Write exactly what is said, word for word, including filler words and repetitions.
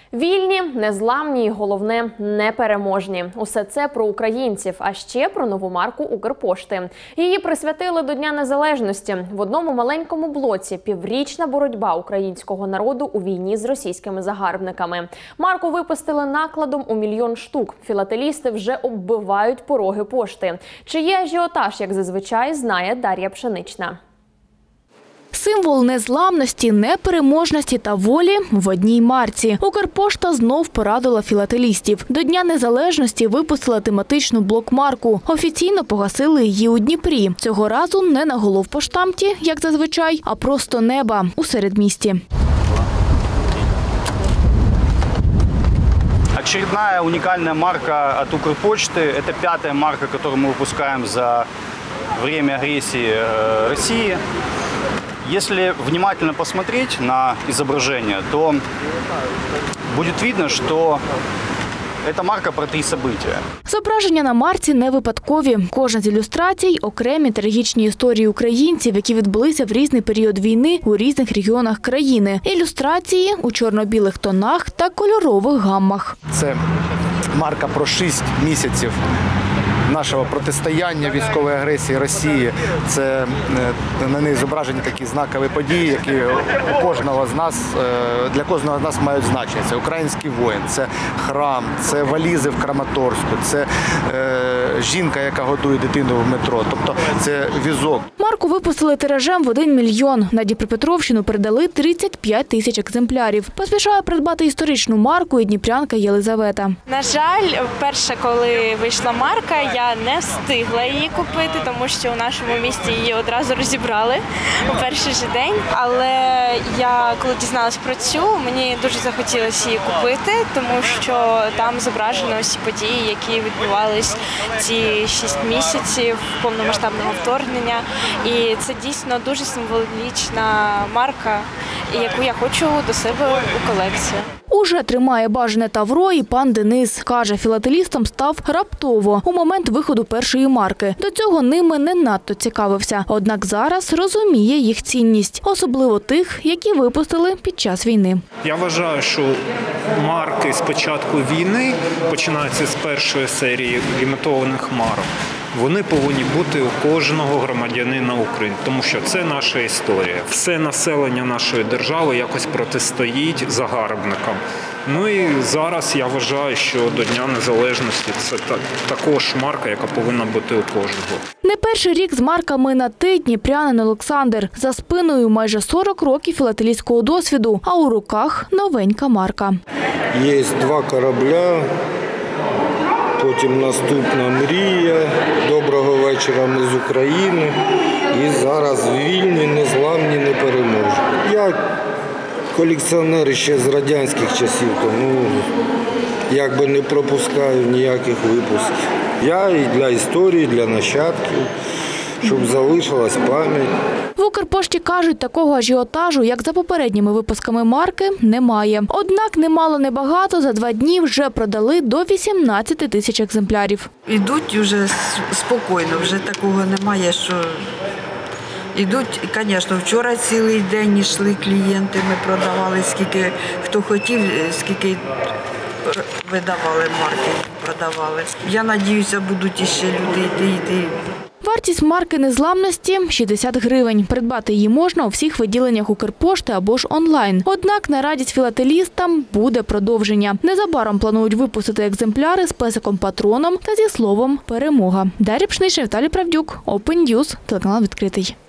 Вільні, незламні і, головне, непереможні. Усе це про українців, а ще про нову марку Укрпошти. Її присвятили до Дня Незалежності. В одному маленькому блоці – піврічна боротьба українського народу у війні з російськими загарбниками. Марку випустили накладом у мільйон штук. Філателісти вже оббивають пороги пошти. Чи є ажіотаж, як зазвичай, знає Дар'я Пшенична. Символ незламності, непереможності та волі в одній марці. Укрпошта знов порадила філателістів. До Дня Незалежності випустила тематичну блокмарку. Офіційно погасили її у Дніпрі. Цього разу не на головпоштамті, як зазвичай, а просто неба у середмісті. Очередная уникальная марка от Укрпочты. Это пятая марка, которую мы выпускаем за время агрессии России. Если внимательно посмотреть на изображение, то будет видно, что это марка про три события. Зображення на марці не випадкові. Кожна з ілюстрацій – окремі трагічні історії українців, які відбулися в різний період війни у різних регіонах країни. Ілюстрації у чорно-білих тонах та кольорових гаммах. Це марка про шість місяців нашого протистояння військової агресії Росії. Це на неї зображені такі знакові події, які у кожного з нас, для кожного з нас мають значення. Це український воїн, це храм, це валізи в Краматорську, це е, жінка, яка годує дитину в метро. Тобто це візок. Марку випустили тиражем в один мільйон. На Дніпропетровщину передали тридцять п'ять тисяч екземплярів. Поспішає придбати історичну марку і дніпрянка Єлизавета. На жаль, вперше, коли вийшла марка, я не встигла її купити, тому що у нашому місті її одразу розібрали у перший же день. Але я, коли дізналась про цю, мені дуже захотілося її купити, тому що там зображено всі події, які відбувались ці шість місяців повномасштабного вторгнення. І це дійсно дуже символічна марка, яку я хочу до себе у колекцію. Уже тримає бажане тавро і пан Денис. Каже, філателістом став раптово, у момент виходу першої марки. До цього ними не надто цікавився. Однак зараз розуміє їх цінність. Особливо тих, які випустили під час війни. Я вважаю, що марки з початку війни, починаються з першої серії лімітованих марок, вони повинні бути у кожного громадянина України, тому що це наша історія. Все населення нашої держави якось протистоїть загарбникам. Ну і зараз я вважаю, що до Дня Незалежності це також марка, яка повинна бути у кожного. Не перший рік з марками на «ти» дніпрянин Олександр. За спиною майже сорок років філателістського досвіду, а у руках новенька марка. Є два корабля. Потім наступна мрія, доброго вечора, ми з України. І зараз вільні, незламні, непереможні. Я колекціонер ще з радянських часів, тому якби не пропускаю ніяких випусків. Я і для історії, для нащадків, щоб залишилась пам'ять. В Укрпошті кажуть, такого ажіотажу, як за попередніми випусками марки, немає. Однак немало небагато, за два дні вже продали до вісімнадцяти тисяч екземплярів. Ідуть вже спокійно, вже такого немає, що ідуть. Звісно, вчора цілий день йшли клієнти, ми продавали, скільки хто хотів, скільки видавали марки, продавали. Я сподіваюся, будуть іще люди йти, йти. Вартість марки незламності – шістдесят гривень. Придбати її можна у всіх відділеннях Укрпошти або ж онлайн. Однак на радість філателістам буде продовження. Незабаром планують випустити екземпляри з песиком-патроном та зі словом «Перемога». Дар'я Пшенична, Віталій Правдюк, Open News, телеканал «Відкритий».